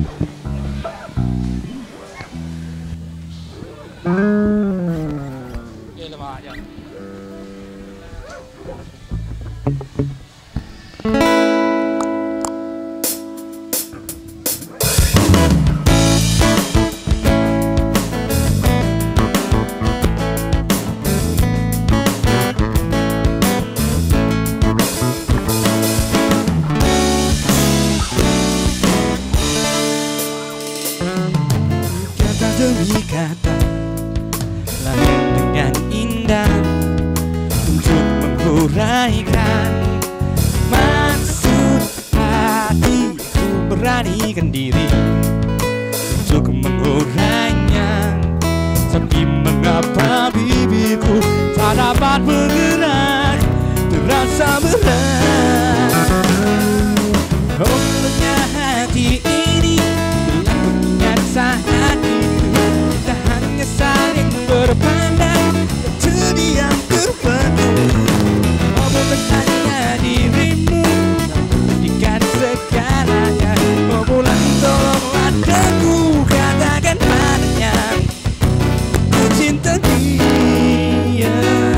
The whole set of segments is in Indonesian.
Lemah aja. Kata demi kata lahir dengan indah untuk menguraikan maksud hatiku, beranikan diri untuk mengurainya. Tapi mengapa bibirku tak dapat bergerak, terasa berat. Oh, lenyapnya hati ini bila mengingat saat itu kita hanya saling berpandang dan terdiam terpadu. Oh, bertanya dirimu jika segalanya. Oh bulan, tolonglah aku katakan padanya ku cinta dia.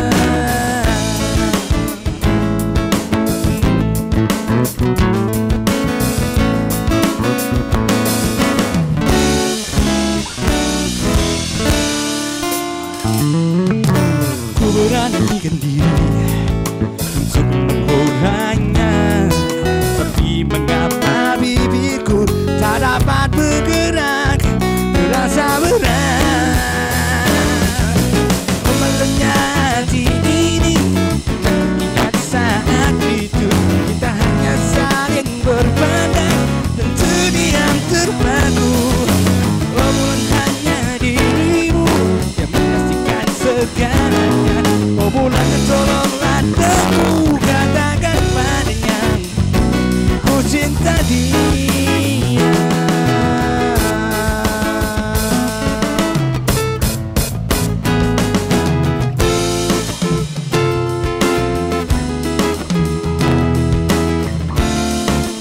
Ku beranikan diri untuk mengurainya, tapi mengapa bibirku tak dapat bergerak, terasa berat. Memeluknya hati ini, ingat saat itu kita hanya saling berpandang dan terdiam terpaku. Oh, bukan hanya dirimu yang menyaksikan segalanya. Oh bulan, tolonglah aku katakan padanya ku cinta dia.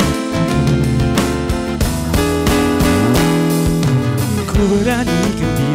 Ku beranikan diri